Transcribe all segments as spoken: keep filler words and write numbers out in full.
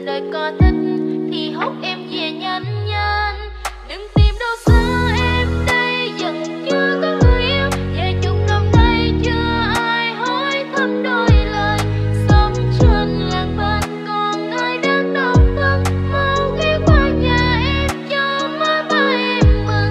anh ơi có thích thì hốt em về nhanh nhanh. Đừng tìm đâu xa em đây vẫn chưa có người yêu. Vài chục năm nay chưa ai hỏi thăm đôi lời. Sống trên làng bên còn ai đang đau thân. Mau ghé qua nhà em cho má ba em mừng.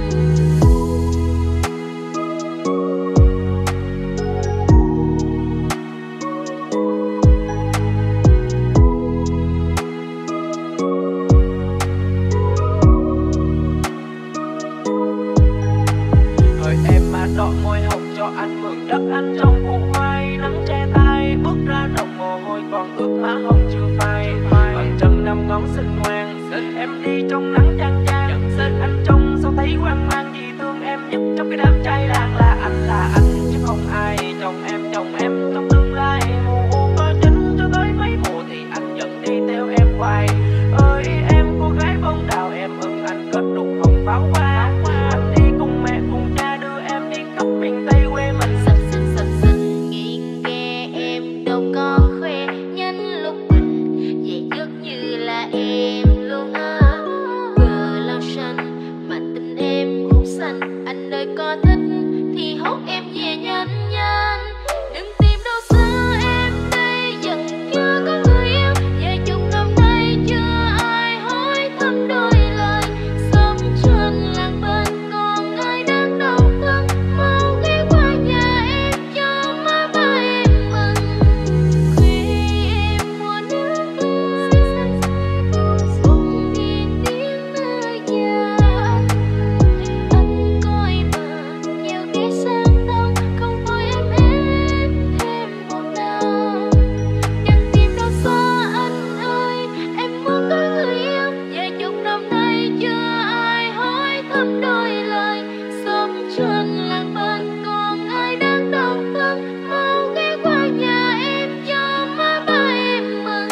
Đọ môi hồng cho anh mượn đất anh trong cuộc quay nắng che tay bước ra đồng mồ hôi còn ướt má hồng chưa phai. Bằng chân năm ngón xinh ngoan em đi trong nắng chang chang. Anh trông sao thấy hoang mang vì thương em nhất trong cái đám trai đang là anh là anh chứ không ai. Chồng em chồng em trong tương lai mùa u có chính cho tới mấy mùa thì anh vẫn đi theo em hoài. Ơi em cô gái bông đào em ưng anh kết đục hồng pháo hoa. Anh đi cùng mẹ cùng cha đưa em đi khắp miền Tây quê mình. Sập xinh sập xinh nghiêng nghe em đâu có khoe nhanh lúc mình về giấc như là em luôn á. Bờ lao xanh mà tình em cũng xanh. Anh ơi có thích thì hốt em về nhanh nhanh. Đừng tìm đâu xa em đây vẫn chưa có người yêu. Vài chục năm nay chưa ai hỏi thăm đôi lời. Sống trên làng bên còn ai đang đau thân. Mau ghé qua nhà em cho má ba em mừng. Khuya em mua nước mưa bỗng điên tiếng nơi nhà anh. Anh coi mà nhiều ghé sang đông không thôi em hết thêm một năm. Đừng tìm đâu xa anh ơi em muốn có người yêu. Vài chục năm nay chưa ai hỏi thăm đôi lời. Sống trên làng bên còn ai đang đau thân. Mau ghé qua nhà em cho má ba em mừng.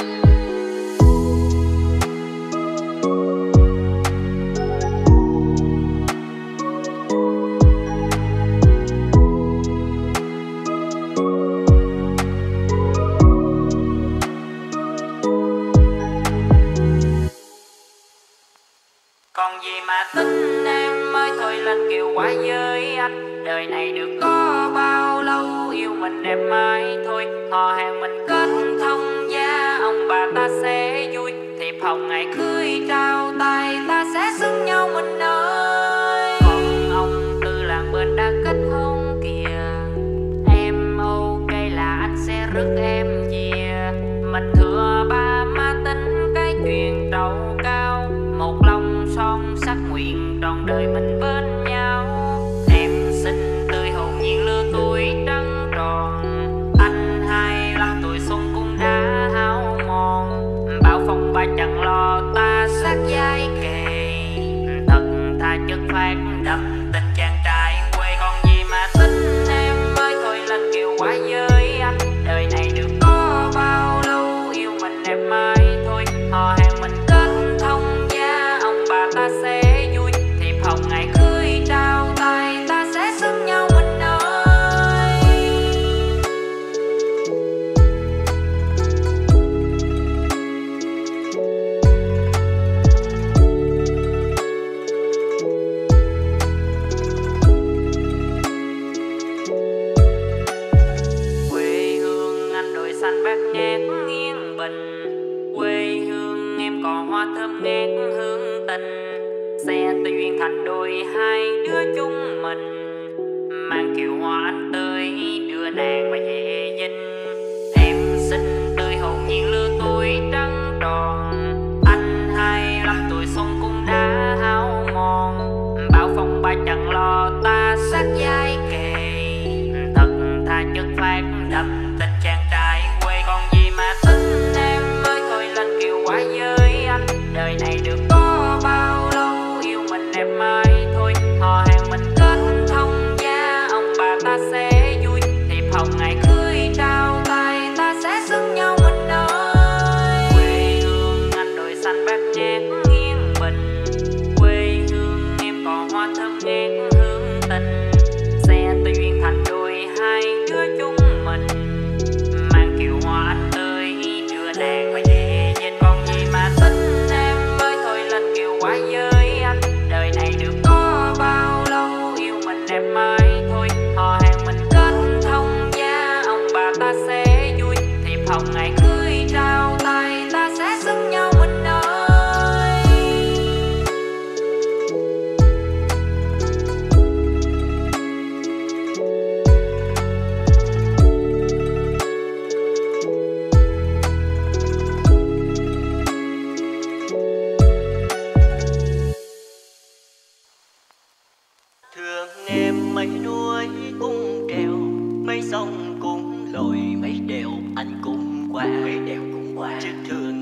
Còn gì mà tính em ơi thôi lên kiều qua với anh. Đời này được có bao lâu yêu mình em mãi thôi. Họ hàng mình kết thông gia ông bà ta sẽ vui. Thiệp hồng ngày cưới trao tay ta sẽ xứng nhau mình ơi. Còn ông tư làng bên đã kết hôn kìa. Em ok là anh sẽ rước em về. Mình thừa ba má tính cái chuyện trầu cao. Một lòng son sắc nguyện trọn đời mình bên nhau. Em xinh tươi hồn nhiên lứa tuổi trắng tròn. Anh hai lăm tuổi xuân cũng đã hao mòn. Bao phong ba chẳng lo ta sát vai kề. Thật thà chất phát đậm tình chàng trai quê. Còn gì mà tính em ơi thôi lên kiều qua với anh. Đời này được có bao lâu yêu mình em mãi thôi. Họ hàng mình kết thông gia ông bà ta sẽ vui. Thiệp hồng ngày cưới trao tay ta sẽ xứng nhau mình ơi. Quê hương anh đồi xanh bát ngát nghiêng bình. Quê hương em còn hoa thơm ngát hương tình. Xe tuyên thành đôi hai đứa chúng mình. Mang kiều hoa anh tới đưa nàng về về dinh. Em xinh tươi hồn nhiên lứa tuổi trắng tròn. Anh hai lăm tuổi xuân cũng đã hao mòn. Bao phong ba chẳng lo ta sát vai kề. Thật thà chất phát đậm tình chàng trai quê. Còn gì mà tính em ơi thôi lên kiều qua với anh. Đời này được có bao lâu yêu mình em mãi thôi. Họ hàng mình kết thông gia ông bà ta sẽ vui. Thiệp hồng ngày cưới trao tay ta sẽ xứng nhau mình ơi. Quê hương anh đồi xanh bát ngát nghiêng bình. Quê hương em còn hoa thơm ngát hương tình. Xe tuyên thành đôi hai đứa chúng mình. Mang kiều hoa anh tới đưa nàng về về dinh. Còn gì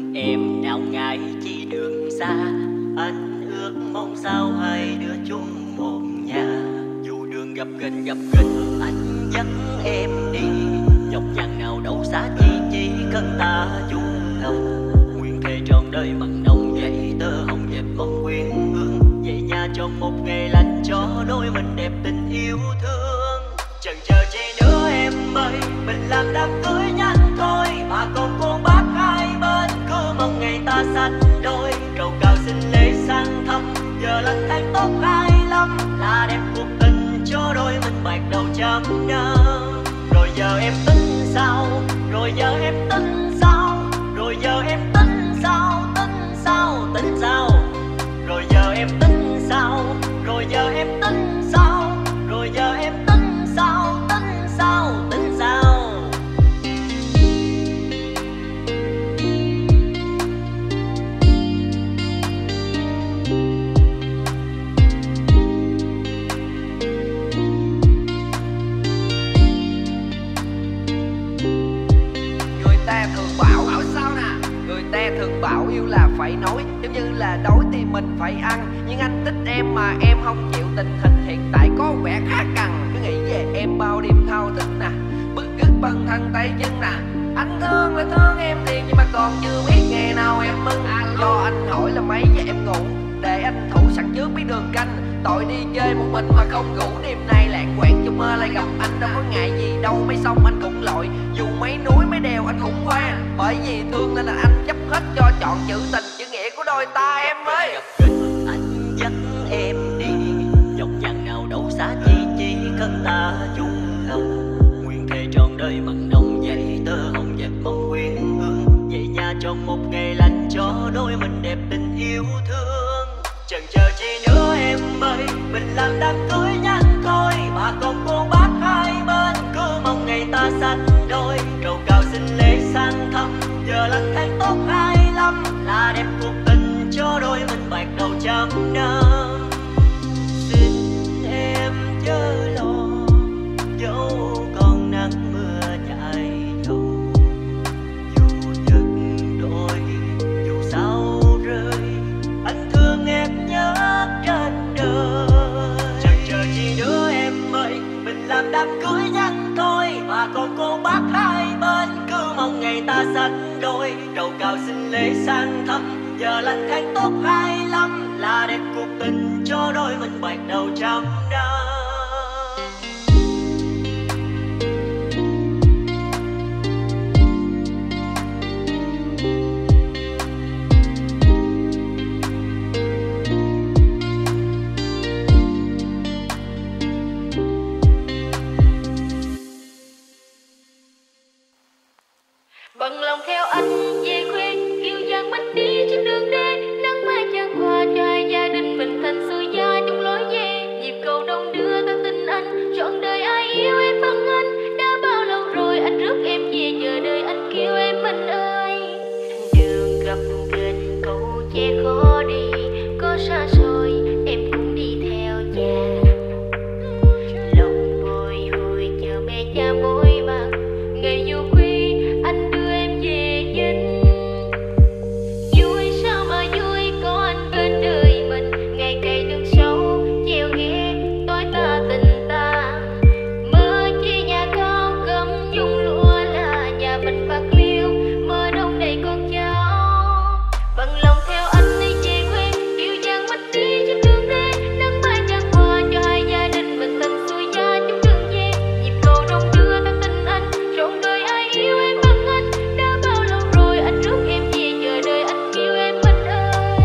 Em nào ngại chi đường xa, anh ước mong sao hai đứa chung một nhà. Dù đường gặp gần gặp gần, anh dắt em đi. Dọc dàng nào đâu xa chi, chỉ cần ta chung lòng. Nguyện thề trọn đời mặn nồng, dây tơ hồng dệt mong quyến hương. Về nhà trong một ngày lành cho đôi mình đẹp tình yêu thương. Chần chờ chi nữa em ơi, mình làm đám cưới nhanh thôi. Mà còn cô bác hai bên cứ mong ngày ta sánh đôi. Trầu cao xin lễ sang thăm, giờ lành tháng tốt hai lăm. Là đẹp cuộc tình cho đôi mình bạc đầu trăm năm. Rồi giờ em tính sao, rồi giờ em tính sao, rồi giờ em tính sao, tính sao, tính sao. Rồi giờ em tính sao, rồi giờ em tính sao, rồi giờ em tính sao, tính sao, tính sao. Người ta thường bảo bảo sao nè, người ta thường bảo yêu là phải nói, giống như là đói thì mình phải ăn. Nhưng anh thích em mà em không chịu, tình hình hiện tại có vẻ khá cằn. Cứ nghĩ về em bao đêm thao thức nè, bức ức bằng thân tay chân nè. Anh thương là thương em thiệt, nhưng mà còn chưa biết ngày nào em mừng. Cho anh hỏi là mấy giờ em ngủ, để anh thủ sẵn trước biết đường canh. Tội đi chơi một mình mà không ngủ, đêm nay lãng quạng trong mơ lại gặp anh. Đâu có ngại gì đâu, mấy sông anh cũng lội, dù mấy núi mấy đèo anh cũng qua. Bởi vì thương nên là anh chấp hết cho chọn chữ tình, chữ nghĩa của đôi ta em ơi. Gặp gần anh dắt em đi, dọc dàng nào đâu xa chi, chỉ cần ta chung lòng. Nguyện thề trọn đời mặn nồng, dây tơ hồng dệt mong quyến hương. Về nhà trong một ngày lành cho đôi mình đẹp tình yêu thương. Chần chờ chi nữa em ơi, mình làm đám cưới nhanh thôi. Mà còn cô bác hai bên cứ mong ngày ta sánh đôi. Trầu cao xin lễ sang thăm, giờ lành tháng tốt hai lăm. Là đẹp cuộc tình cho đôi mình bạc đầu trăm năm. Xin em chớ lo, dẫu còn nắng mưa dài dầu. Dù giật đôi, dù sao rơi, anh thương em nhất trên đời. Chần chờ chi nữa em ơi, mình làm đám cưới nhanh thôi. Mà còn cô bác hai bên cứ mong ngày ta sánh đôi. Trầu cao xin lễ sang thăm, giờ lành tháng tốt hai lăm. Là đẹp cuộc tình cho đôi mình bạc đầu trăm năm. Bằng lòng theo anh về quê, kiêu giang mất đi trên đường đê. Nắng mai chan qua cho hai gia đình mình thành xuôi gia chung lối về. Nhịp cầu đông đưa ta tin anh, trọn đời ai yêu em bằng anh. Đã bao lâu rồi anh rước em về, chờ đợi anh kêu em mình ơi. Đường gặp gần cầu che khó đi, có xa xôi em cũng đi theo cha. Lòng bồi hồi chờ mẹ cha mối mặt, ngày vô quy anh đưa em về dinh. Vui sao mà vui có anh bên đời mình, ngày cày đường sâu treo ghé tối ta tình ta. Mơ chia nhà cao gấm dung lụa là nhà mình bạc liêu, mơ đông đầy con cháu. Bằng lòng theo anh đi về quê, kiêu giang mất đi trên đường đê. Nắng mai chan qua cho hai gia đình mình thành xuôi gia chung đường về. Nhịp cầu đông đưa ta tin anh, trọn đời ai yêu em bằng anh. Đã bao lâu rồi anh rước em về, chờ đợi anh kêu em mình ơi.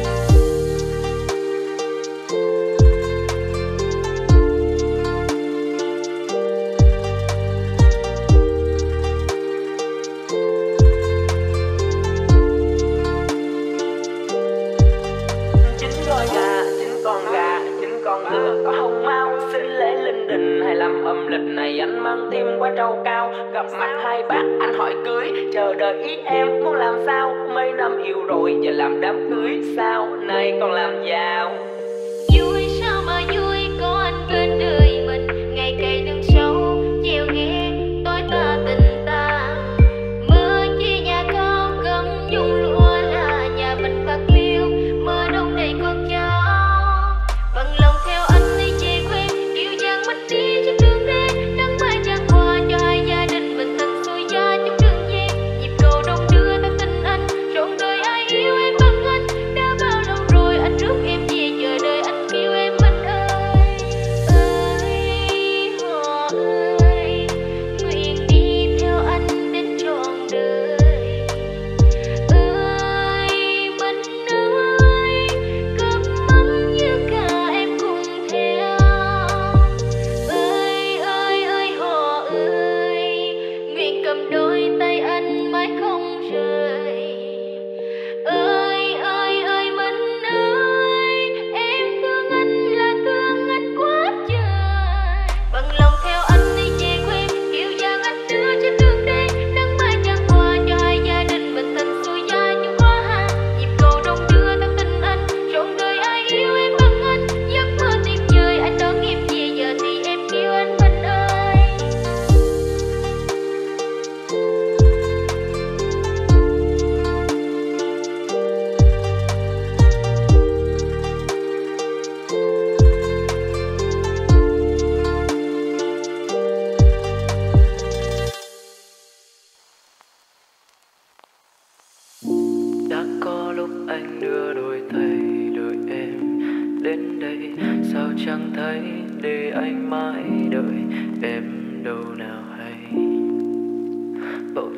Chín con gà, chín con gà, chín con ngựa có hồng mau. Xin lễ linh đình hay làm âm lịch này anh mang tim qua trâu cao. Gặp mặt hai bác anh hỏi cưới, chờ đợi ý em muốn làm sao. Mấy năm yêu rồi giờ làm đám cưới sao, nay còn làm giàu. Vui sao mà vui có anh bên đời mình, ngày cày đường sâu treo ghé tối ta tình ta. Mơ chia nhà cao gấm dung lụa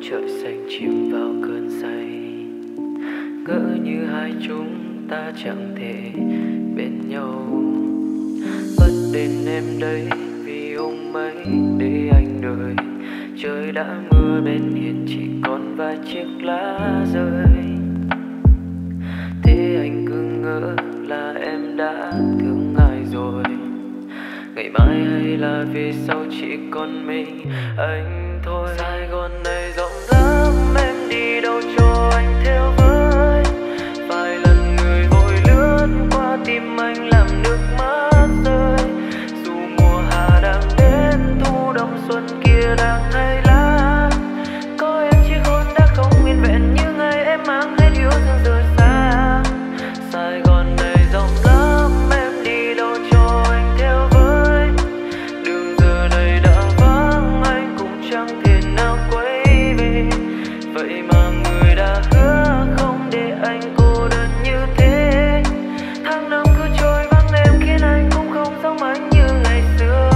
trời xanh chìm vào cơn say, ngỡ như hai chúng ta chẳng thể bên nhau. Bất đến em đây vì ông ấy để anh đợi, trời đã mưa bên hiên chỉ còn vài chiếc lá rơi. Thế anh cứ ngỡ là em đã thương ai rồi, ngày mai hay là vì sau chỉ còn mình anh thôi. Sài Gòn này rộng lắm, em đi đâu cho anh theo với. Vài lần người vội lướt qua tim anh làm nước mắt rơi. Dù mùa hạ đang đến, thu đông xuân kia đang thay lá, có em chiếc hôn đã không nguyên vẹn như ngày em mang hết yêu thương rời xa. Sài Gòn này rộng lắm, em đi đâu cho anh theo với. Đường giờ này đã vắng, anh cũng chẳng thể nào quay về. Vậy mà người đã hứa không để anh cô đơn như thế. Tháng năm cứ trôi vắng em khiến anh cũng không giống anh như ngày xưa.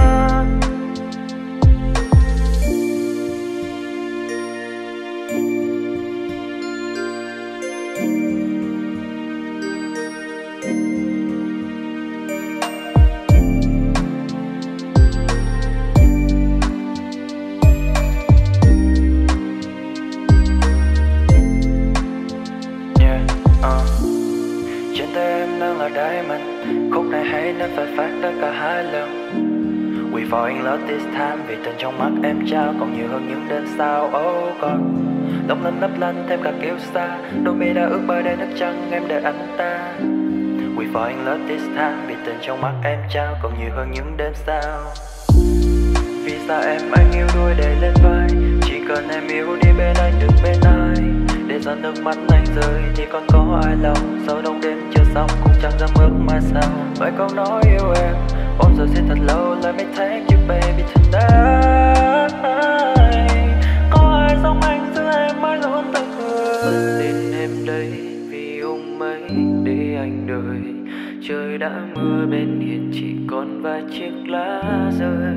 Trên tay em đang là diamond, khúc này hay nên phải phát ra cả hai lần. We fall in love this time vì tình trong mắt em trao còn nhiều hơn những đêm sao. Oh God, lông lên lấp lánh thêm cả kiêu sa, đôi mi đã ước bơi đầy nước trắng em đợi anh ta. We fall in love this time vì tình trong mắt em trao còn nhiều hơn những đêm sao. Vì sao em anh yêu đuôi để lên vai, chỉ cần em yêu đi bên anh đừng bên ai. Để giờ nước mắt anh rơi thì còn có ai lòng, sau đông đêm chưa xong cũng chẳng dám ước mai sau. Vậy câu nói yêu em ôm rồi xin thật lâu, let me take you baby tonight. Có ai giống anh giữa em mãi luôn ta cười. Bật lên em đây vì ông ấy để anh đợi, trời đã mưa bên hiên chỉ còn vài chiếc lá rơi.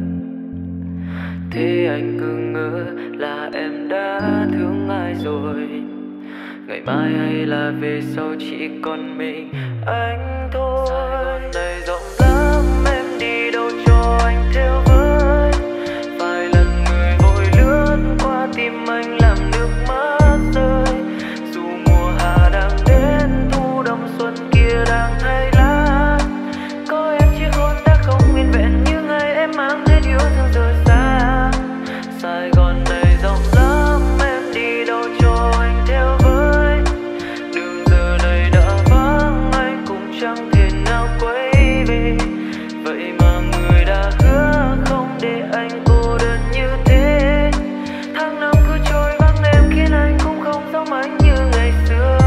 Thế anh cứ ngỡ là em đã thương ai rồi, ngày mai hay là về sau chỉ còn mình anh thôi. Sài Gòn này rộng lắm, em đi đâu cho anh theo với. Vài lần người vội lướt qua tim anh làm nước mắt rơi. Dù mùa hạ đang đến, thu đông xuân kia đang thay lá, có em chiếc hôn đã không nguyên vẹn như ngày em mang hết yêu thương rời xa. Sài Gòn này rộng lắm, em đi đâu cho anh theo với. Đường giờ này đã vắng, anh cũng chẳng thể nào quay về. Vậy mà người đã hứa không để anh cô đơn như thế. Tháng năm cứ trôi vắng em khiến anh cũng không giống anh như ngày xưa.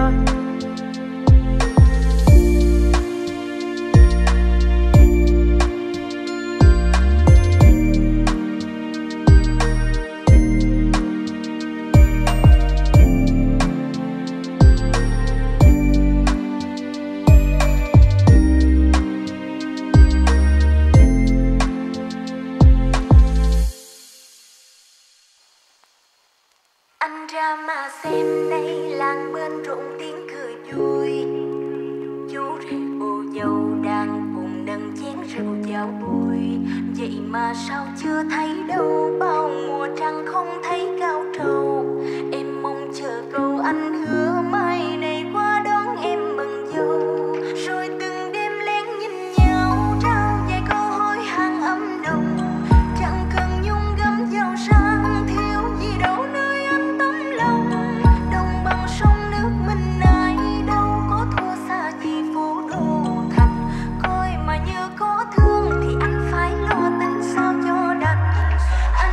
Anh ra mà xem đây, làng bên rộn tiếng cười vui. Chú rể cô dâu đang cùng nâng chén rượu chào vui. Vậy mà sao chưa thấy đâu, bao mùa trăng không thấy cao trầu. Em mong chờ câu anh hứa mai này qua đón em mừng dâu. Rồi từng đêm lén nhìn nhau, trao vài câu hỏi hàng ấm nồng. Chẳng cần nhung gấm giàu sang, thiếu gì đâu nơi anh tấm lòng. Đồng bằng sông nước mình ai đâu có thua xa gì phố đô thành. Coi mà như có thương thì anh phải lo tính sao cho đành.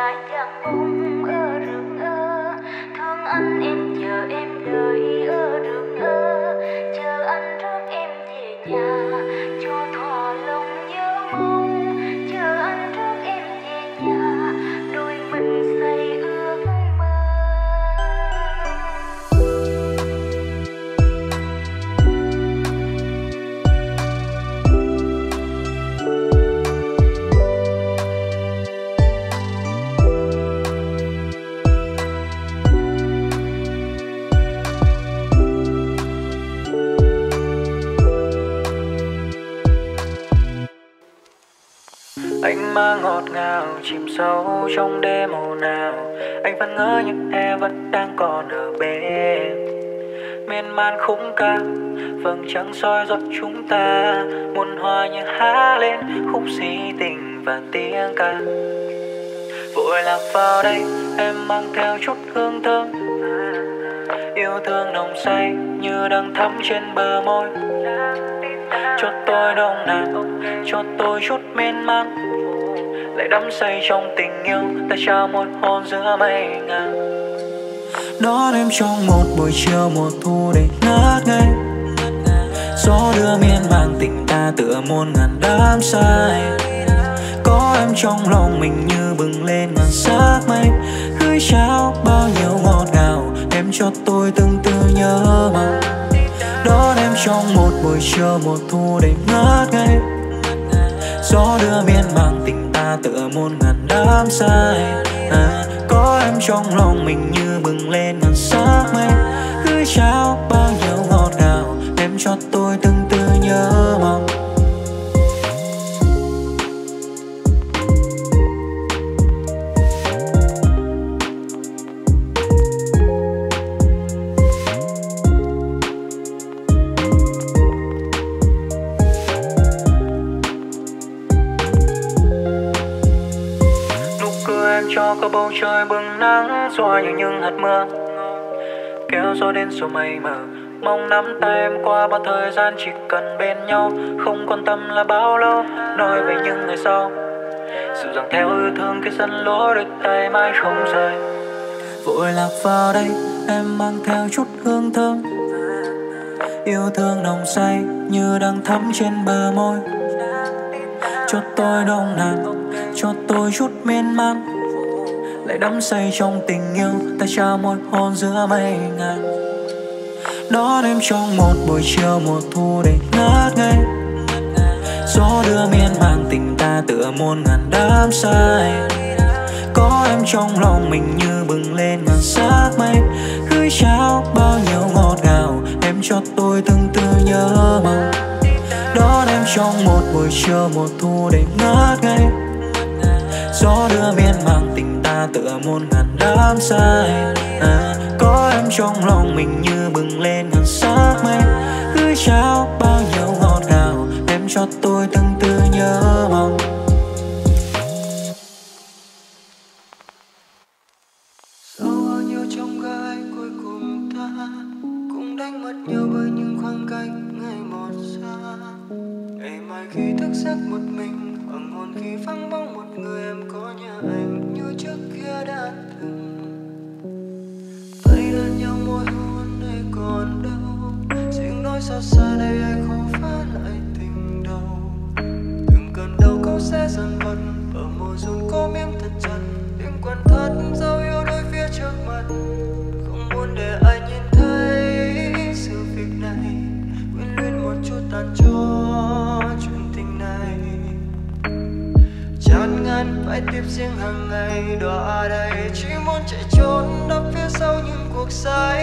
lại chẳng bóng ở rừng ơ. Thương anh em chờ em đợi ở rừng ơ. Chờ anh rước em về nhà cho thỏa lòng nhớ mong. Chờ anh rước em về nhà đôi mình say ước mơ. Anh mang ngọt ngào chìm sâu trong đêm ồn ào. Anh vẫn ngỡ những em vẫn đang còn ở bên. Miên man khung ca vầng trăng soi dọi chúng ta. Muôn hoa như há lên khúc si tình và tiếng ca. Vội lạc vào đây em mang theo chút hương thơm. Yêu thương nồng say như đang thắm trên bờ môi. Cho tôi nồng nàn, cho tôi chút miên man. Lại đắm say trong tình yêu, ta trao một hôn giữa mây ngàn. Đón em trong một buổi chiều mùa thu đầy ngát ngây. Gió đưa miên man tình ta tựa muôn ngàn đám say. Có em trong lòng mình như bừng lên ngàn sắc mây. Gửi trao bao nhiêu ngọt ngào, em cho tôi từng từ nhớ mong. Đón em trong một buổi chiều mùa thu đầy ngát ngây. Gió đưa miên man tình ta tựa muôn ngàn đám say. À, có em trong lòng mình như bừng lên ngàn sắc mây. Gửi trao bao nhiêu ngọt ngào, em cho tôi từng từ nhớ mong. Cho cả bầu trời bừng nắng xóa những những hạt mưa. Kéo gió đến số mây mờ. Mong nắm tay em qua bao thời gian chỉ cần bên nhau. Không quan tâm là bao lâu, nói về những ngày sau. Dịu dàng theo yêu thương cái sân lối đôi tay mãi không rời. Vội lạc vào đây em mang theo chút hương thơm. Yêu thương nồng say như đang thắm trên bờ môi. Cho tôi nồng nàn, cho tôi chút miên man. Lại đắm say trong tình yêu, ta trao một hôn giữa mây ngàn. Đón em trong một buổi chiều mùa thu đầy ngát ngây. Gió đưa miên man tình ta tựa muôn ngàn đám say. Có em trong lòng mình như bừng lên ngàn sắc mây. Gửi trao bao nhiêu ngọt ngào, em cho tôi từng từ nhớ mong. Đón em trong một buổi chiều mùa thu đầy ngát ngây. Gió đưa miên man tình ta tựa muôn ngàn đám say. À, có em trong lòng mình như bừng lên ngàn sắc mây. Gửi trao bao nhiêu ngọt ngào, em cho tôi từng từ nhớ mong. Sau bao nhiêu trong gai cuối cùng ta cũng đánh mất nhau bởi những khoảng cách ngày một xa. Ngày mai khi thức giấc một mình, hoàng hôn khi vắng bóng một người, em có nhớ anh như trước kia đã từng. Tay đan nhau môi hôn này còn đâu, tiếng nói xót xa đây ai khó phá lại tình đầu. Từng cơn đau câu sẽ dần bật, ở môi run có miếng thật chặt. Đêm quần thắt dấu yêu đôi phía trước mặt, không muốn để ai nhìn thấy sự việc này. Quyến luyến một chút tàn cho chuyện tình này. Chán ngán phải tiếp riêng hàng ngày, đọa đầy chỉ muốn chạy trốn nấp phía sau những cuộc say.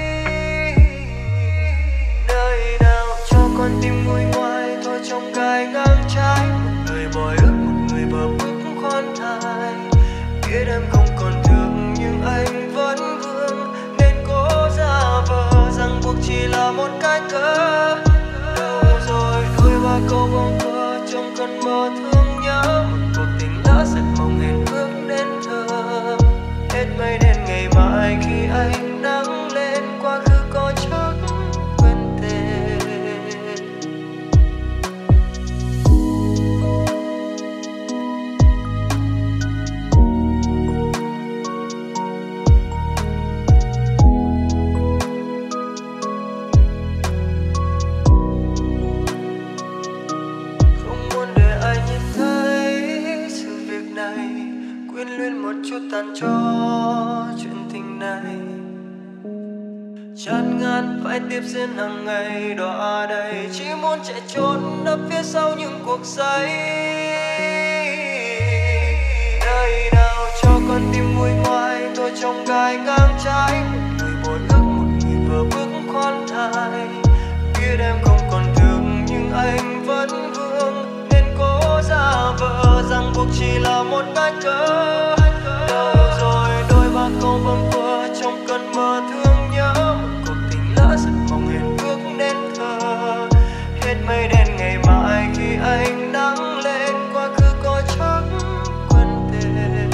Nơi nào cho con tim nguôi ngoai thôi trong gai ngang trái. Một người bồi ước, một người bờ bước khoan thai. Biết em không còn thương nhưng anh vẫn vương, nên cố giả vờ rằng buộc chỉ là một cái cớ. Đâu rồi đôi ba câu bóng thơ trong cơn mơ thương nhớ. Một cuộc tình đã giật mộng hẹn ước đến thơ. Hết mây đen ngày mai khi ánh nắng lên, quá khứ có chắc quên tên. luyến một chút tàn cho chuyện tình này. Chán ngán phải tiếp diễn hàng ngày đọa đầy, chỉ muốn chạy trốn nấp phía sau những cuộc giấy. Nơi nào cho con tim nguôi ngoai, tôi trong gai ngang trái. Một người bồi ước, một người vừa bước khoan thai. Biết em không còn thương nhưng anh vẫn vương, nên cố giả vờ rằng buộc chỉ là một cái cớ. Đâu rồi đôi ba câu bâng quơ trong cơn mơ thương nhớ, một cuộc tình lỡ giật mong hẹn ước nên thơ. Hết mây đen ngày mai khi ánh nắng lên, quá khứ có chắc quên tên.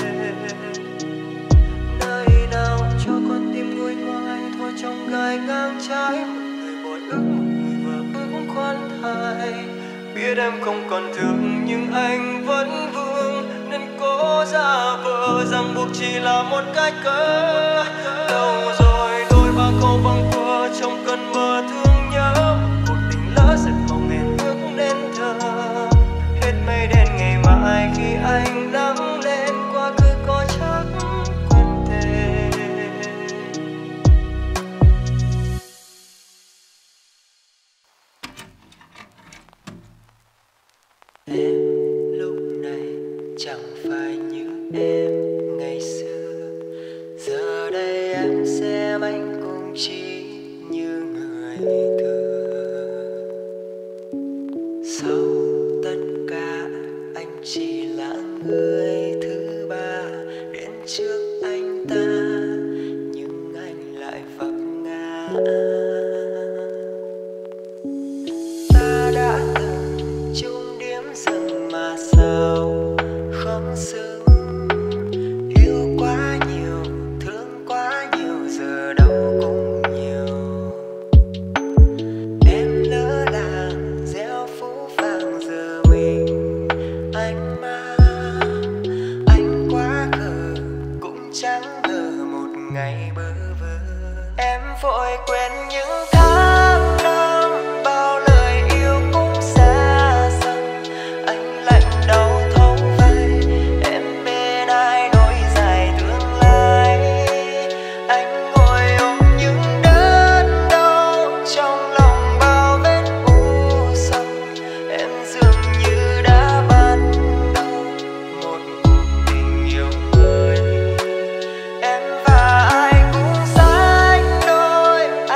Nơi nào cho con tim nguôi ngoai, thôi trong gai ngang trái. Một người bồi ước, một người vừa bước khoan thai. Biết em không còn thương nhưng anh vẫn vương, nên cố giả vờ rằng buộc chỉ là một cái cớ. Đâu rồi đôi ba câu bâng quơ trong cơn mơ thương nhớ, một cuộc tình lỡ giật mong hẹn ước nên thơ. Hết mây đen ngày mai khi ánh nắng lên, quá khứ có chắc quên tên. Em lúc này chẳng phải như em ngày xưa, giờ đây em xem anh cũng chỉ như người thừa. Sau tất cả anh chỉ là người thứ ba đến trước anh ta, nhưng anh lại vấp ngã. Ta đã từng chung điểm dừng mà sao không xứng. Yêu quá nhiều, thương quá nhiều, giờ đâu cũng nhiều. Em lỡ làng gieo phũ phàng, giờ mình anh mang. Anh quá khờ cũng chẳng ngờ một ngày bơ vơ. Em vội quên những tháng năm, bao lời yêu cũng xa dần. Anh lạnh đau thấu vai, em bên ai nối dài tương lai. Anh ngồi ôm những đớn đau, trong lòng bao vết u sầu. Em dường như đã bắt đầu một cuộc tình yêu mới. Em và ai cũng sánh đôi,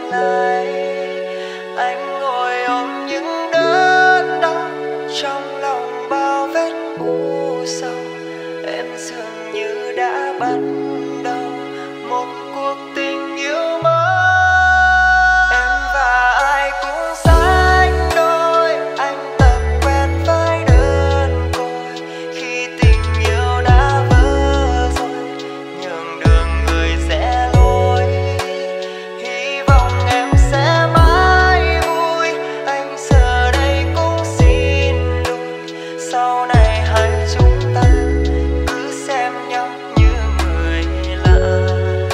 lại. Anh ngồi ôm những đớn đau trong lòng bao vết u sầu. Em dường như đã bắt đầu một cuộc tình yêu mới. Em và ai cũng sánh đôi, anh tập quen với đơn côi. Khi tình yêu đã vỡ rồi, nhường đường người rẽ lối. Hy vọng em sẽ mãi vui, anh giờ đây cũng xin lỗi. Sau này hai chúng ta cứ xem nhau như người lạ.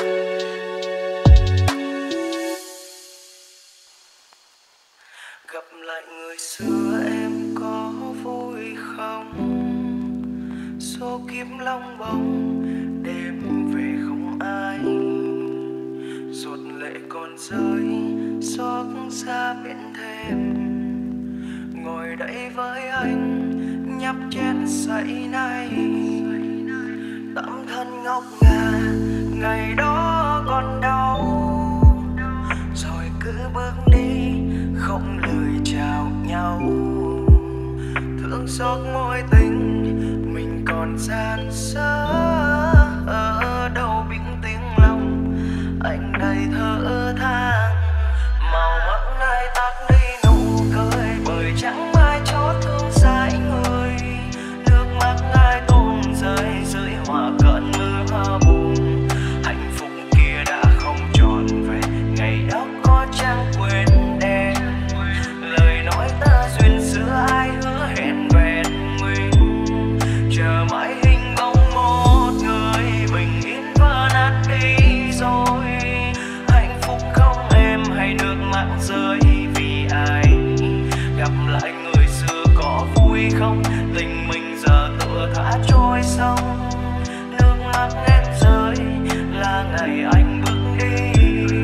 Gặp lại người xưa em có vui không? Số kiếp long bóng đêm về không ai. Giọt lệ còn rơi xót xa biển thêm. Ngồi đây với anh nhấp chén say này. Tấm thân ngọc ngà ngày đó còn đau. Rồi cứ bước đi không lời chào nhau. Thương xót mối tình mình còn gian dở. Ở đâu biển tiếng lòng anh đây thở than. Màu mắt ai tắt đi nụ cười, bởi chẳng ai chót thương dãi người. Nước mắt ai tuôn rơi dưới hoa cơn mưa buồn. Hạnh phúc kia đã không trọn về, ngày đó có chẳng quên đen. Lời nói ta duyên xưa ai hứa hẹn vẹn nguyên. Chờ mãi hình bóng một người bình yên vỡ nát đi rồi. Hạnh phúc không em hay nước mắt rơi vì ai. Gặp lại người xưa có vui không? Tình mình giờ tựa thả trôi sông. Nước mắt em rơi là ngày anh bước đi.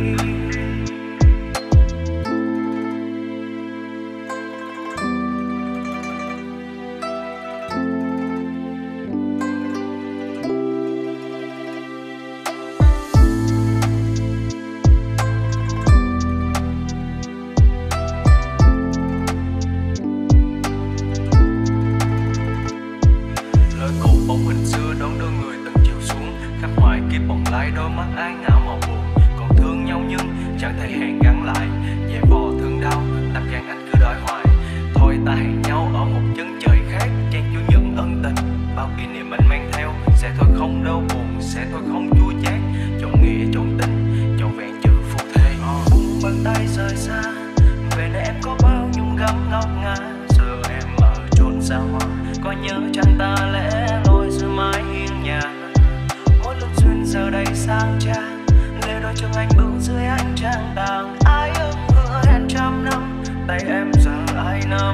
Lối cũ bóng hình xưa đón đưa người từng chiều xuống. Khắc hoài kiếp bồng lai đôi mắt ái ngã màu buồn. Còn thương nhau nhưng chẳng thể hẹn gắn lại. Về vò thương đau tâm can anh cứ đòi hoài. Thôi ta hẹn nhau ở một chân trời khác, trang chú những ân tình bao kỷ niệm anh mang theo. Sẽ thôi không đau buồn, sẽ thôi không chua chát. Chọn nghĩa chọn tình, chọn vẹn chữ phù thê. Buông bàn tay rời xa, về nơi em có bao nhung gấm ngọc ngà. Giờ em ở chốn xa hoa, có nhớ chăng ta lẽ loi giữa mái hiên nhà. Mỗi lúc duyên giờ đây sang trang, lê đôi chân anh bước dưới ánh trăng tàng. Ai ước hứa hẹn trăm năm, tay em giờ ai nắm.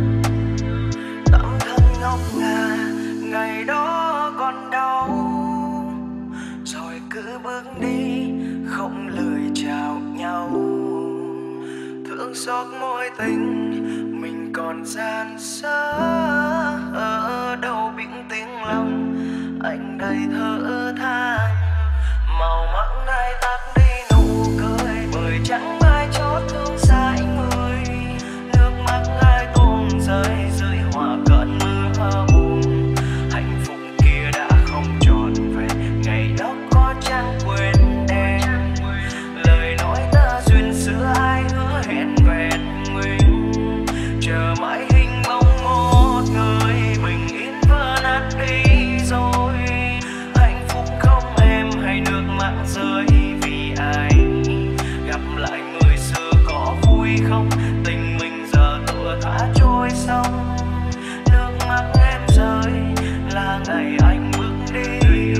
Tấm thân ngọc ngà ngày đó còn đau. Rồi cứ bước đi không lời chào nhau. Thương xót mối tình mình còn gian dở. Ở đâu biển tiếng lòng anh đây thở than. Màu mắt ai tắt đi nụ cười, bởi chẳng ai chót thương dãi người. Nước mắt ai tuôn rơi dưới hoa cơn mưa buồn. Hạnh phúc kia đã không trọn về, ngày đó có chẳng quên đen. Lời nói ta duyên xưa ai hứa hẹn vẹn nguyên. Chờ mãi hình bóng một người bình yên vỡ nát đi rồi. Hạnh phúc không em hay nước mắt rơi vì ai. Gặp lại người xưa có vui không? Tình mình giờ tựa thả trôi sông. Nước mắt em rơi là ngày anh bước đi.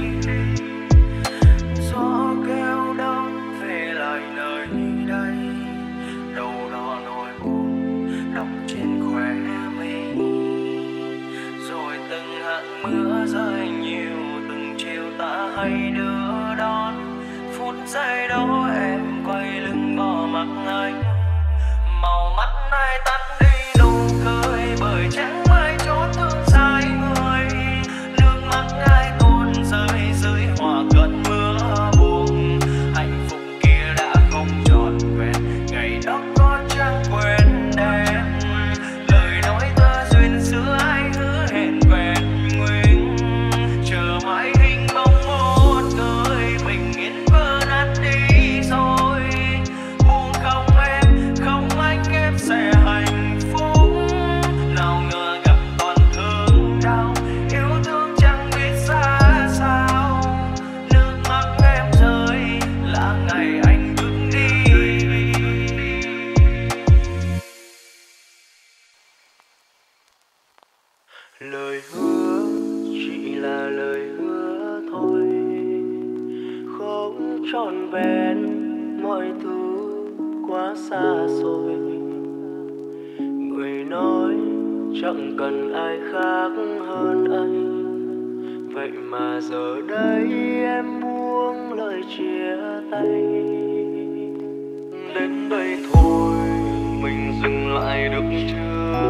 Gió kêu đông về lại nơi đây, đâu đó nỗi buồn đọng trên khóe mi. Rồi từng hạt mưa rơi nhiều, từng chiều ta hay đưa đón. Phút giây đó em quay lưng bỏ mặc anh. Màu mắt ai tắt đi nụ cười, bởi chẳng ai chót thương sai người. Nước mắt ai tuôn rơi dưới hoa cơn mưa buồn. Hạnh phúc kia đã không trọn trọn vẹn, mọi thứ quá xa rồi. Người nói chẳng cần ai khác hơn anh, vậy mà giờ đây em buông lời chia tay. Đến đây thôi mình dừng lại được chưa?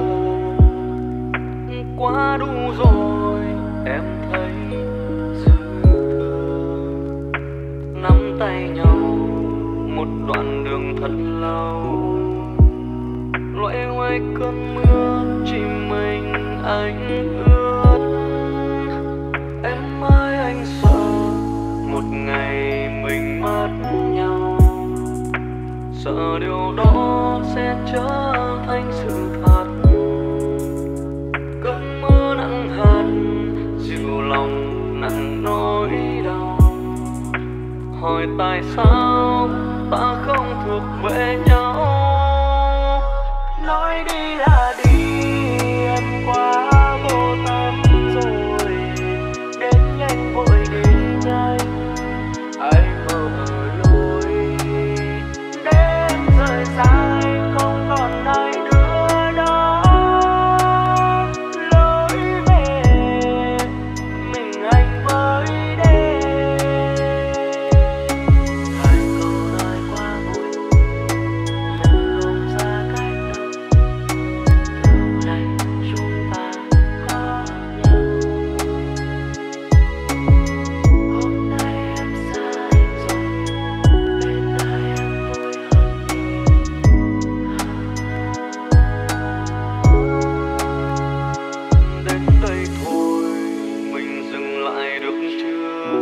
Quá đủ rồi em thấy dư thừa. Nắm tay nhau một đoạn đường thật lâu, loay hoay cơn mưa chỉ mình anh ướt. Em ơi anh sợ một ngày mình mất nhau, sợ điều đó sẽ trở thành sự thật. Cơn mưa nặng hạt dịu lòng nặng nỗi đau, hỏi tại sao ta không thuộc về nhau. Nói đi là đi, em quá vô tâm rồi. Đến nhanh vội đến nhanh, ai mơ ở lối. Đêm rời dài không còn ai nữa đó. Lối về mình anh với đêm. Hai câu nói quá vui nhưng không ra cách đâu. Từ nay chúng ta có nhau. Hôm nay em xa anh rồi, bên ai em vui hơn nhiều. Đến đây thôi mình dừng lại được chưa?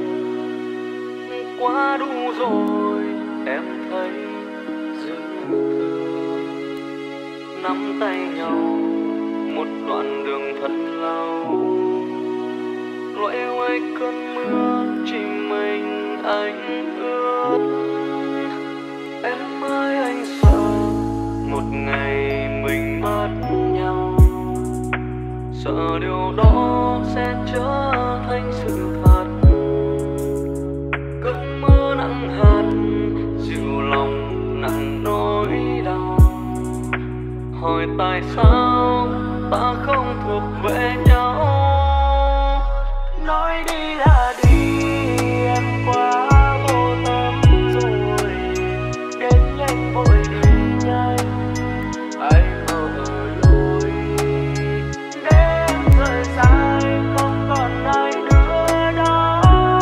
Quá đủ rồi em thấy dư thừa. Nắm tay nhau một đoạn đường thật lâu, loay hoay cơn mưa chỉ mình anh ướt. Em ơi anh sợ một ngày mình mất nhau, sợ điều đó sẽ trở thành sự thật. Cơn mưa nặng hạt dịu lòng nặng nỗi đau, hỏi tại sao ta không thuộc về nhau. Nói đi là đi, em quá vô tâm rồi. Đến nhanh vội đến nhanh, ai mơ ở lối. Đêm rời dài không còn ai nữa đó.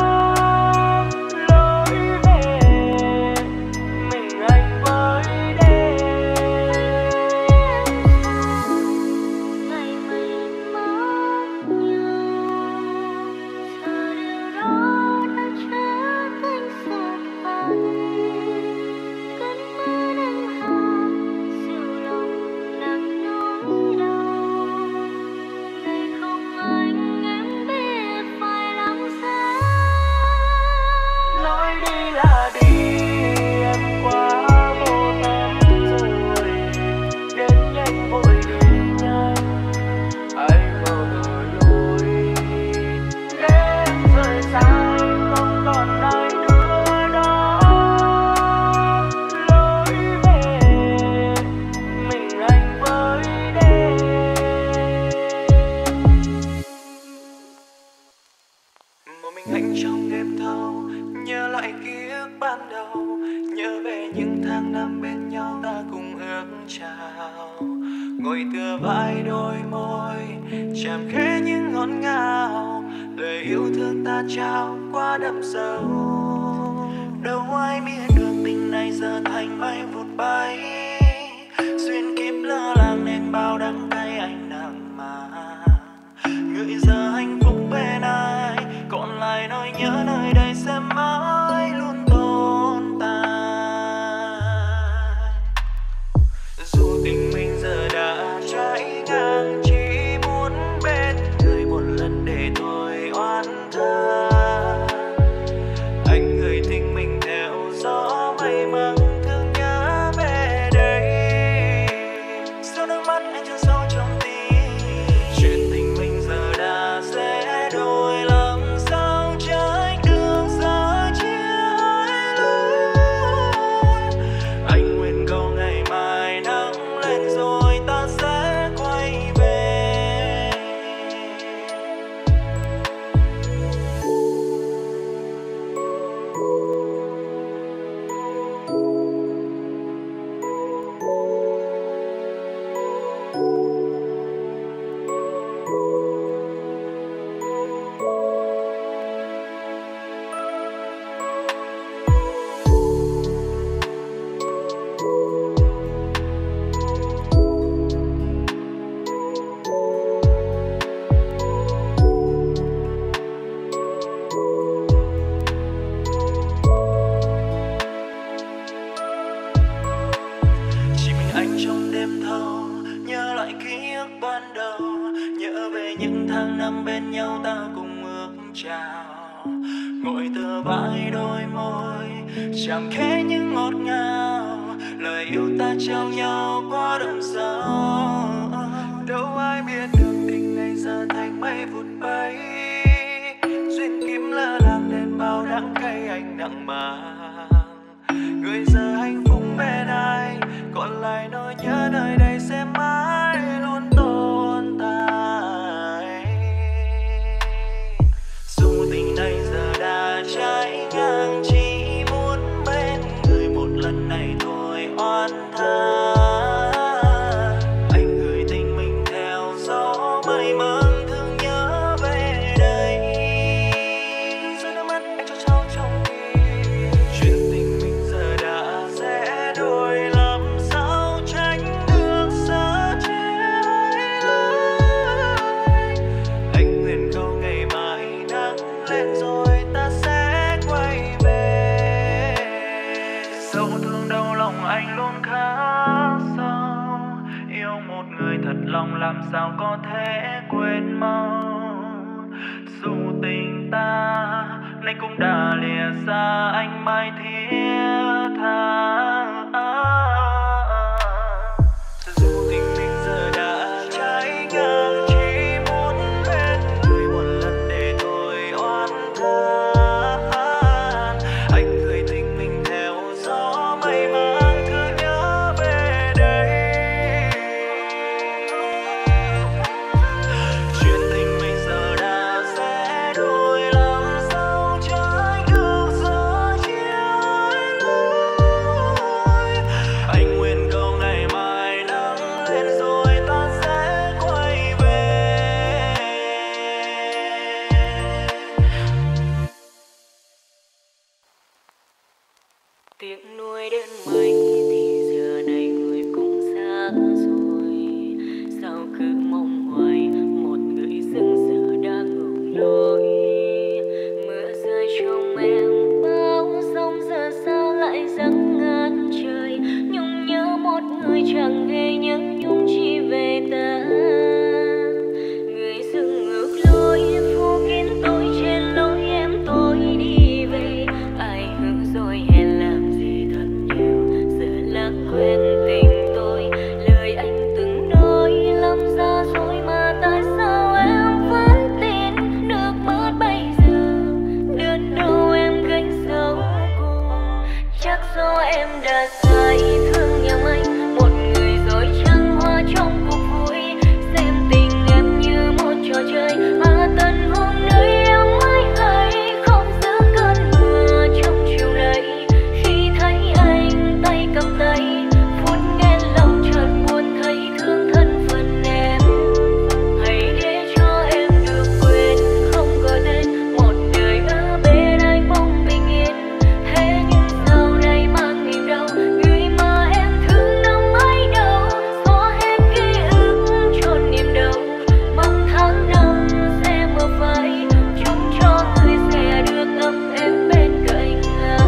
Lối về mình anh với đêm. Ngày mình mất nhau, giờ điều đó đã trở thành sự thật. Cơn mưa nặng hạt dịu lòng nặng nỗi đau. Ngày không anh em biết phải làm sao. Nói đi là đi, em quá vô tâm rồi. Đến nhanh vội đến nhanh, ai mơ ở lối. Đêm rời dài không còn ai nữa đó. Lối về mình anh với đêm. Một mình anh trong đêm thâu, nhớ lại ký ức ban đầu, nhớ về những tháng năm bên nhau ta cùng ước chào. Ngồi tựa vai đôi môi, chạm khẽ những ngọt ngào, lời yêu thương ta trao qua đậm sâu. Đâu ai biết được tình này giờ thành bay vụt bay, xuyên kiếp lơ làng nên bao đắng cay anh nặng mà. Người giờ hạnh phúc bên ai, còn lại nỗi nhớ nơi đây sẽ mãi luôn tồn tại. Dù tình mình giờ đã trái ngang, chỉ muốn bên người một lần để thôi oan tha. Anh người tình mình theo gió mây măng thương nhớ bên. những tháng năm bên nhau ta cùng ước chào, ngồi tựa vai đôi môi chẳng khẽ những ngọt ngào, lời yêu ta trao nhau qua đêm sao. Đâu ai biết được tình này giờ thành mây vụt bay, duyên kiếm lỡ làm nên bao đắng cay anh nặng mang. Người giờ hạnh phúc bên ai, còn lại nỗi nhớ nơi đây sẽ mãi luôn tồn tại. Dù tình này giờ đã trái ngang, chỉ muốn bên người một lần này thôi oan tha. Anh gửi tình mình theo gió mây mơ thương nhớ về đây, giờ nước mắt anh cho trao trong đi. Chuyện tình mình giờ đã rẽ đôi, làm sao tránh được sợ chia lối. Anh nguyện câu ngày mai nắng lên rồi ta sẽ quay về. Dẫu thương đau lòng anh luôn khá sâu, yêu một người thật lòng làm sao có thể quên mau. Dù tình ta nay cũng đã lìa xa, anh mãi thiết tha. Dù tình mình giờ đã trái ngang, chỉ muốn bên người một lần để thôi oan than. Anh gửi tình mình theo gió mây mang cứ nhớ về đây. Chuyện tình mình giờ đã rẽ đôi, làm sao trái được giờ chia lối. Anh nguyện câu ngày mai nắng lên rồi ta sẽ quay về. Tiếc nuối đến mấy thì giờ này người cũng xa rồi. Sao cứ mong hoài một người dưng giờ đã ngược lối. Mưa rơi trong em bao sông giờ sao lại giăng ngàn trời. Nhung nhớ một người chẳng hề nhớ nhung chỉ về ta. Người dưng ngược lối phủ kín tôi trên lối em tôi đi về. Ai hứa rồi hẹn làm gì thật nhiều, giờ lãng quên tình tôi. Lời anh từng nói lắm ra rồi mà tại sao em vẫn tin. Nước mắt bây giờ đơn đâu em gánh dấu cùng. Chắc do em đã sai thương nhầm anh, một người dối trăng hoa trong cuộc vui. Xem tình em như một trò chơi mà tận hôm nay em mới hay. Không giữ cơn mưa trong chiều nay, khi thấy anh tay cầm tay. Phút nghe lòng chợt buồn thấy thương thân phận em. Hãy để cho em được quên không gọi tên, một đời ở bên anh mong bình yên. Thế nhưng sau này mang niềm đau, người mà em thương năm ấy đâu. Xóa hết ký ức chôn niềm đau, mong tháng năm sẽ mơ phai. Chúc cho người sẽ được ấm em bên cạnh ai.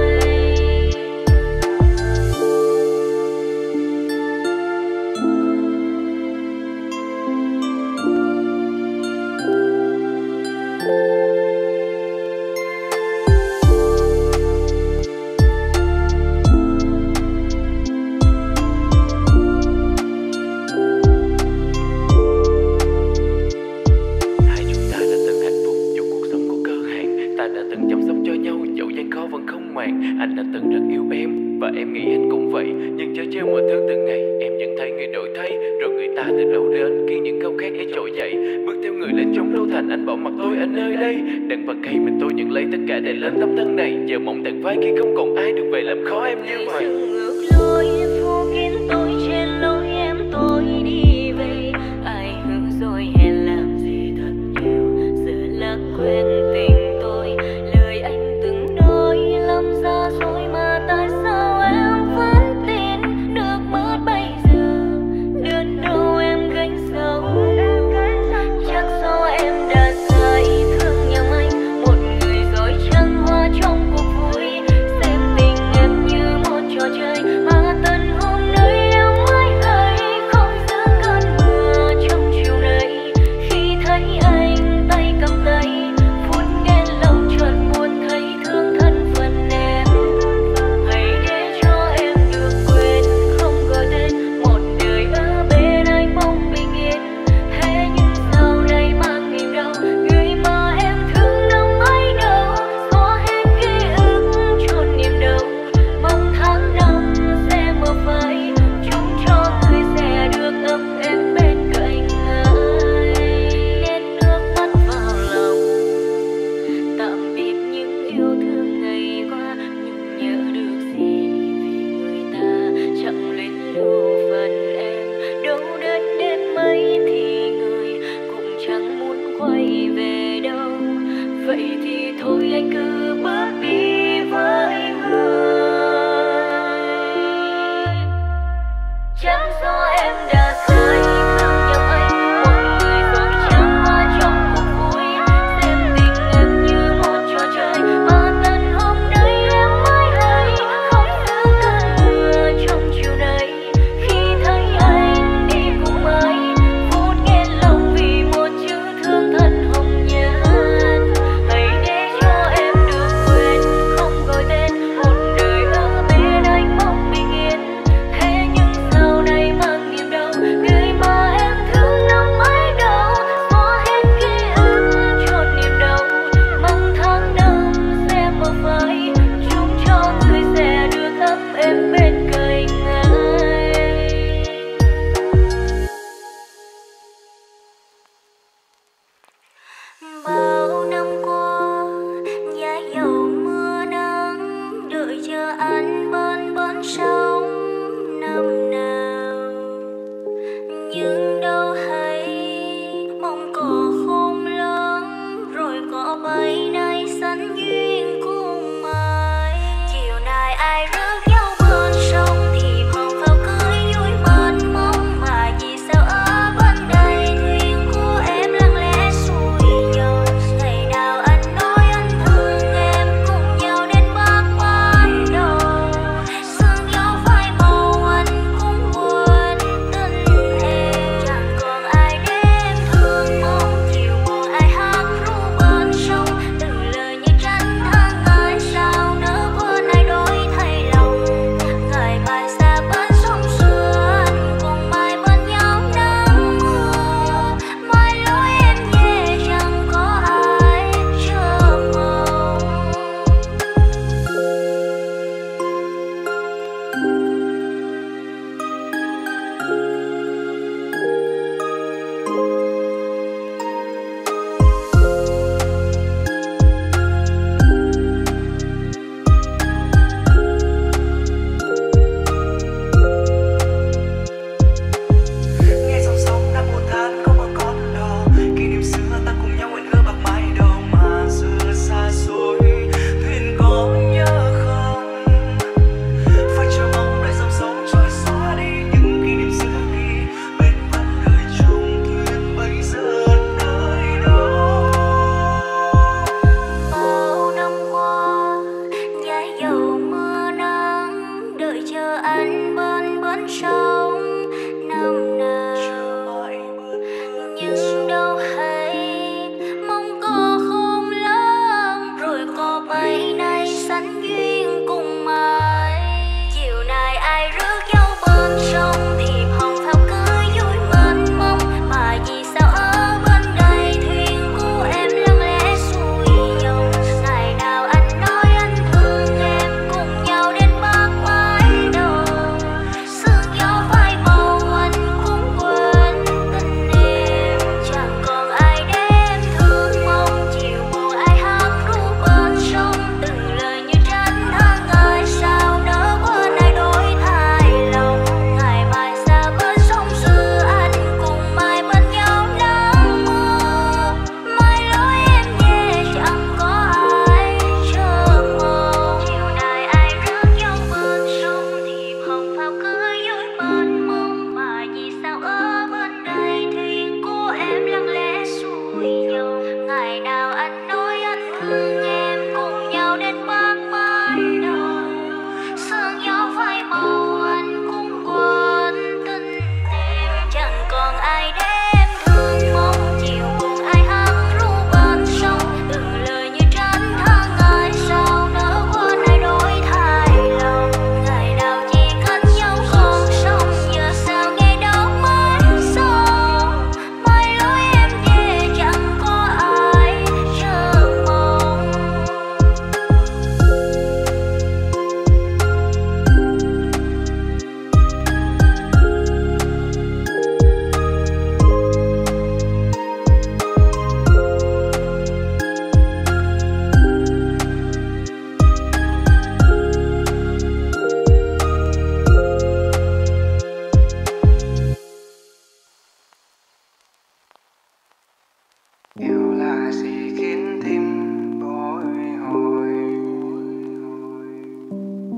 Hai chúng ta đã từng hạnh phúc dù cuộc sống có cơ hạn. Ta đã từng chăm sóc cho nhau dẫu gian khó vẫn không màng. Anh đã từng rất yêu em và em nghĩ anh cũng vậy. Nhưng chớ trêu mọi thứ từng ngày, em nhận thấy người đổi thay. Rồi người ta từ đâu đến khiến những câu khác ấy trỗi dậy. Bước theo người lên trong đô thành, anh bỏ mặc tôi ở nơi đây. Đắng và cay mình tôi nhận lấy tất cả để lên tấm thân này. Giờ mong tàn phai khi không còn ai được về làm khó em như vậy. Ngược lối phủ kín tôi trên lối em tôi đi về. Ai hứa rồi hẹn làm gì thật nhiều, giờ lãng quên tình tôi. Lời anh từng nói lắm ra rồi mà tại sao em vẫn tin. Nước mắt bây giờ đơn đâu em gánh dấu. Chắc do em đã sai thương nhầm anh, một người dối trăng hoa trong cuộc vui. Xem tình em như một trò chơi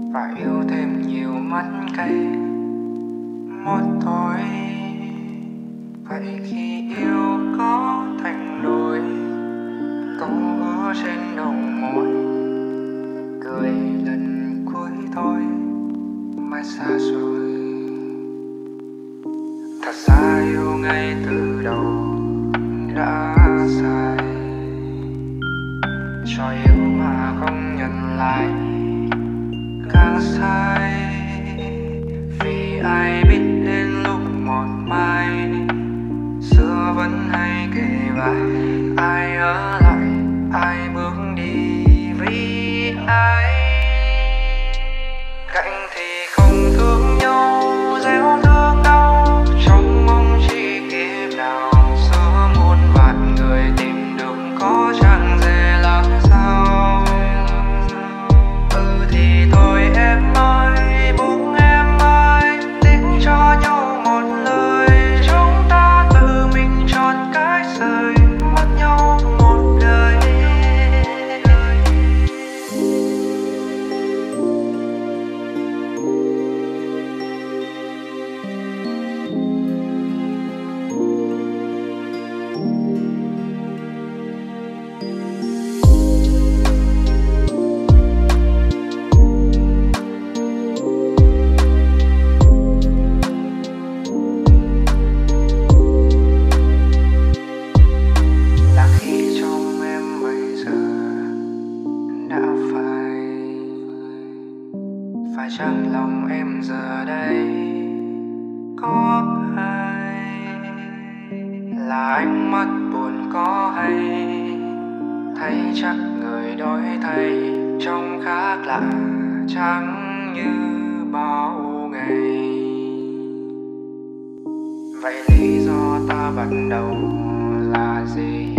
và yêu thêm nhiều mắt cay một thôi. Vậy khi yêu có thành đôi, câu hứa trên đầu môi, cười lần cuối thôi mai xa rồi. Thật ra yêu ngay từ đầu đã sai, cho yêu mà không nhận lại càng sai. Vì ai biết đến lúc một mai xưa vẫn hay kể vai, ai ở lại ai bước đi vì ai. Cạnh thì không thương nhau, gieo thương đau, trong mong chỉ kiếp nào giữa muôn vạn người tìm được có chẳng dễ làm sao. Ừ thì thôi em ơi, buông em ơi, tính cho nhau một lời, chúng ta tự mình chọn cái rời, mất nhau một đời. Là khi trong em bây giờ đã phải, phải chăng lòng em giờ đây có ai? Là ánh mắt buồn có hay, thấy chắc người đổi thay trông khác lạ, chẳng như bao ngày. Vậy lý do ta bắt đầu là gì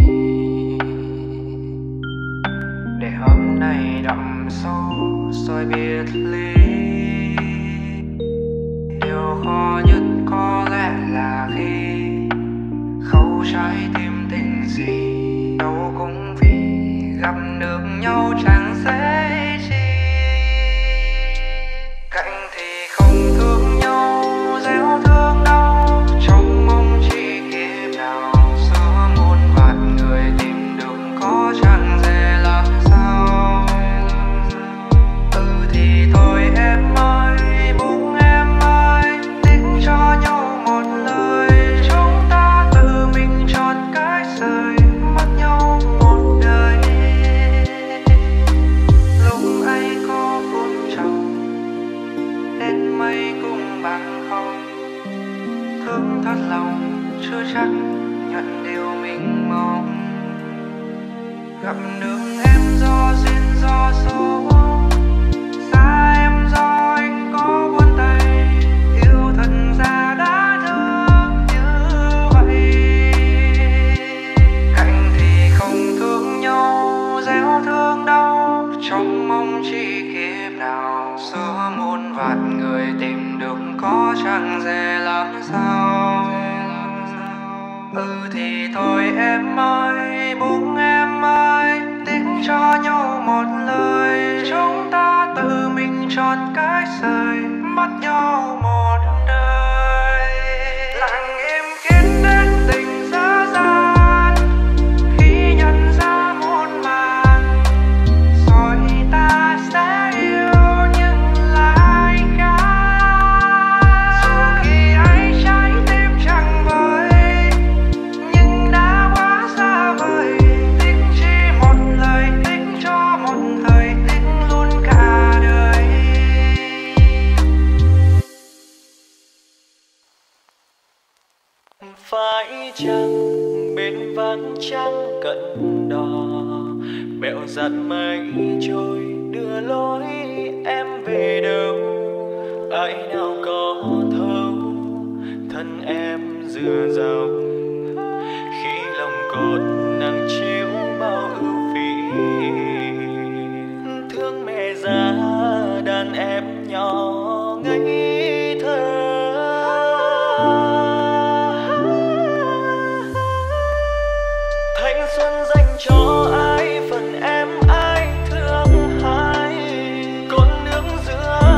để hôm nay đậm sâu rồi biệt ly? Điều khó nhất có lẽ là khi khâu trái tim tình gì đâu cũng vì gặp được nhau chẳng dễ chi. Cạnh thì không thương nhau, gieo thương đau, trong mong chỉ kiếp nào giữa muôn vạn người tìm được có chẳng dễ làm sao. Ừ thì thôi em ơi, buông em ơi, tính cho nhau một lời, chúng ta tự mình chọn cái rời, mất nhau một đời. Lúc ấy có phút trầu đến mây cũng bằng không, thương thật lòng chưa chắc nhận điều mình mong. Gặp được em do duyên do số, xa em do anh có buồn tay, yêu thật ra đã thương như vậy. Cạnh thì không thương nhau, gieo thương đau, trong mong chỉ kiếp nào giữa muôn vạn người tìm được có chẳng dễ làm sao. Ừ thì thôi em ơi, buông em ơi, tính cho nhau một lời, chúng ta tự mình chọn cái rời, mất nhau một đời. Lặng im khiến đến tình dở dang, khi nhận ra muôn màng, rồi ta sẽ yêu nhưng lại khác. Dù khi ấy trái tim chẳng vơi, nhưng đã quá xa vời, thích chỉ một lời, thích cho một thời, thích luôn cả đời. Phải chăng bên vắng trăng cận đò, bèo giặt mây trôi đưa lối em về đâu? Ai nào có thấu thân em dựa dầu, khi lòng cột nắng chiếu bao ưu phiền. Thương mẹ già đàn em nhỏ ngây thơ, thanh xuân dành cho ai, phần em ai thương hai, con nước giữa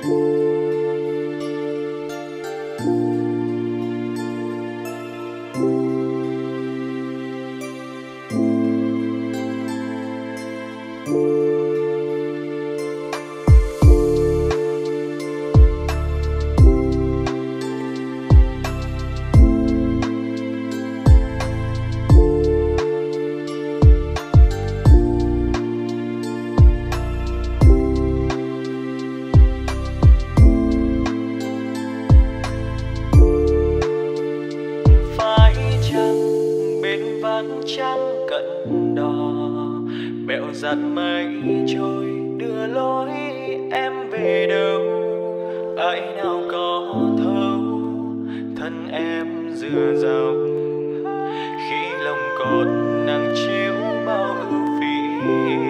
trắng cận đò bẹo giặt mây trôi đưa lối em về đâu, ai nào có thấu thân em dựa dòng khi lòng còn nắng chiếu bao ưu phiền.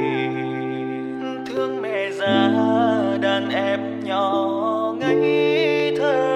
Thương mẹ già đàn em nhỏ ngây thơ,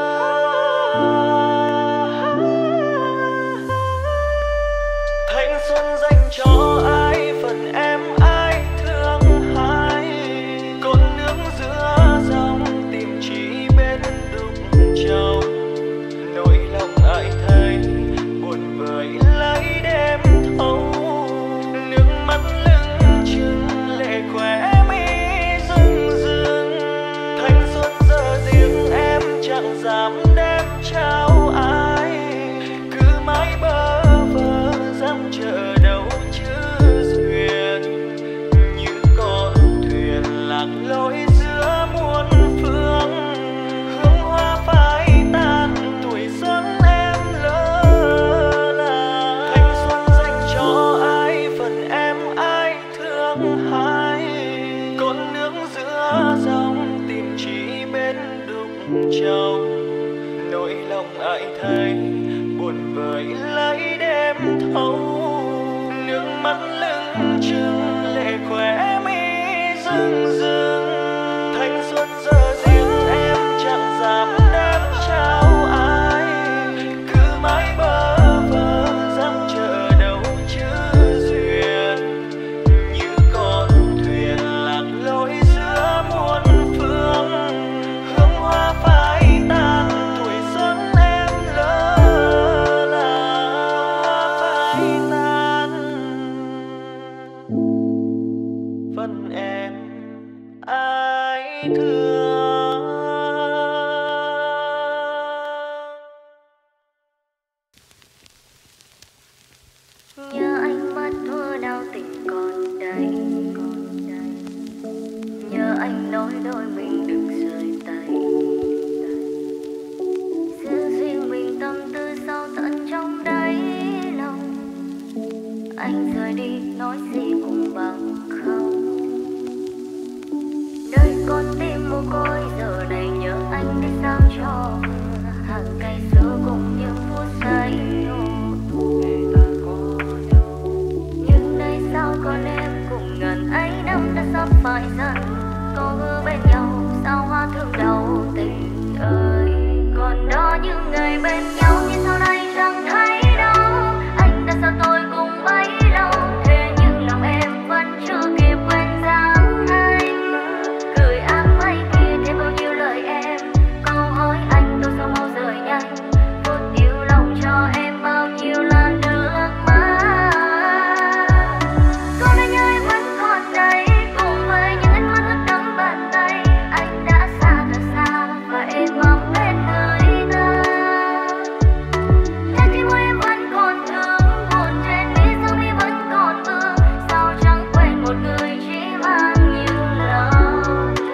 thanh xuân dành cho ai phần em ai thương hai, con nước giữa dòng tìm chỉ bên đục trầu, nỗi lòng ai thấy buồn vời lấy đêm thâu, nước mắt lưng chừng lệ khóe mi rưng rưng. Thanh xuân giờ riêng em chẳng dám đem trao ai, cứ mãi bơ vơ dám chờ đâu chứ duyên, như con thuyền lạc lối giữa muôn phương, hương hoa phai tan tuổi xuân em lỡ là. Thanh xuân dành cho ai phần em ai thương hai, con nước giữa dòng tìm chỉ bên đục trầu, nỗi lòng ai thấy buồn vời lấy đêm thâu, nước mắt lưng chừng lệ khóe mi rưng rưng. Thanh xuân giờ riêng em chẳng dám đem trao ai, cứ mãi bơ vơ dám chờ đâu chứ duyên, như con thuyền lạc lối giữa muôn phương, hương hoa phai tan tuổi xuân em lỡ là. Phai tan phần em ai thương. Nhớ anh mắt thua đau tình còn đây, nhớ anh nói đôi mình đừng rời tay, giữ riêng mình tâm tư sâu tận trong đáy lòng. Anh rời đi nói gì cũng bằng không, đời con tim mồ côi giờ này nhớ anh để sao cho hàng cây xưa cùng những phút giây để ta có nhau. Nhưng nay sao còn em cùng ngần ấy năm đã sắp phải dần, có hứa bên nhau sao hoa thương đầu tình ơi. Còn đó những ngày bên nhau nhưng sau đây chẳng thấy đâu, anh đã xa tôi cùng bấy lâu, thế nhưng lòng em vẫn chưa kịp quên dáng anh. Cười áng mây kia thêm bao nhiêu lời em, câu hỏi anh tôi sao mau rời nhanh, phút yêu lòng cho em bao nhiêu là nước mắt. Câu nói nhớ em vẫn còn đây, cùng với những ánh mắt ướt đẫm bàn tay. Anh đã xa thật xa và em mong bên người ta. Trái tim em vẫn còn thương, buồn trên mi sau mi vẫn còn vương, sao chẳng quên một người chỉ mang nhiều lòng thương.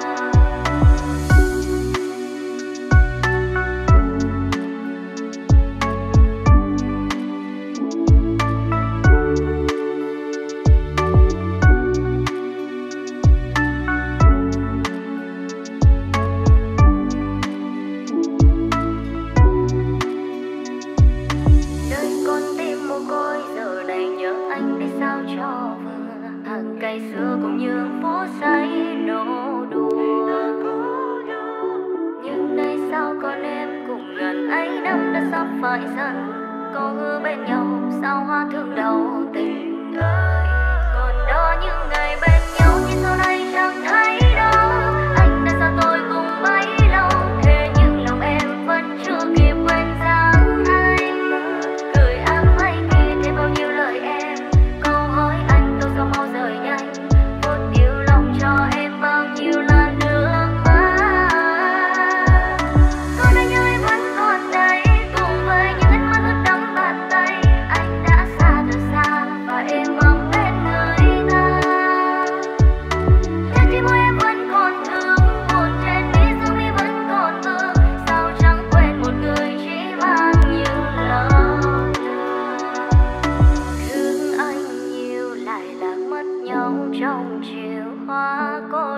Đời con tim mồ côi giờ này nhớ anh để sao cho vừa, hàng cây xưa cũng như phố giấy nô đùa. Nhưng nay sao con em cùng ngần ấy năm đã sắp phải dần, có hứa bên nhau sao hoa thương đầu tình ơi. Còn đó những ngày bên nhau nhưng sau đây chẳng thấy đâu, anh đã xa tôi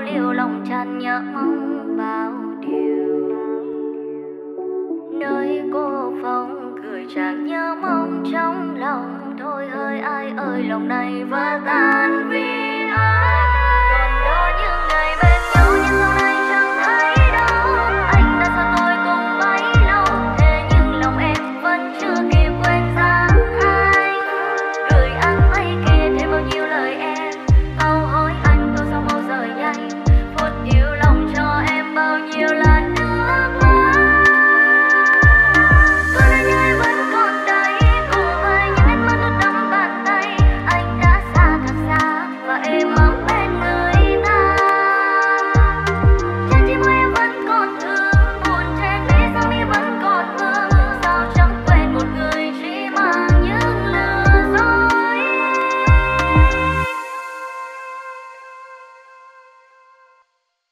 điều lòng tràn nhớ mong bao điều. Nơi cô phòng gửi chàng nhớ mong trong lòng thôi hỡi ai ơi lòng này vỡ tan vì